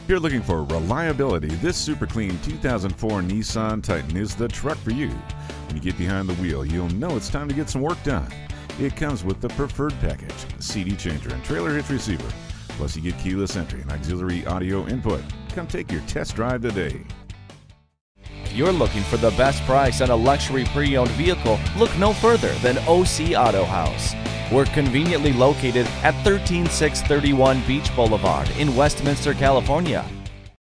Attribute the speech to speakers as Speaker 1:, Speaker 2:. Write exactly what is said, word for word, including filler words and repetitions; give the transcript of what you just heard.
Speaker 1: If you're looking for reliability, this super clean two thousand four Nissan Titan is the truck for you. When you get behind the wheel, you'll know it's time to get some work done. It comes with the preferred package, C D changer and trailer hitch receiver. Plus you get keyless entry and auxiliary audio input. Come take your test drive today.
Speaker 2: If you're looking for the best price on a luxury pre-owned vehicle, look no further than O C Autohaus. We're conveniently located at one three six three one Beach Boulevard in Westminster, California.